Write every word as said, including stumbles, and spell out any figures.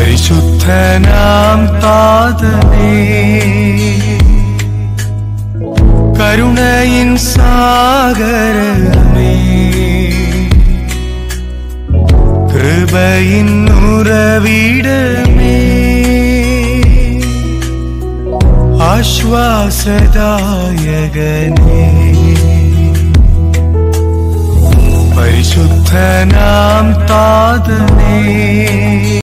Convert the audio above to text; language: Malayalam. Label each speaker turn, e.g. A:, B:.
A: പരിശുദ്ധനാം താതനേ, കരുണയിൻ സാഗരമേ, കൃപയിൻ ഉറവിടമേ, ആശ്വാസദായകനേ, പരിശുദ്ധനാം താതനേ.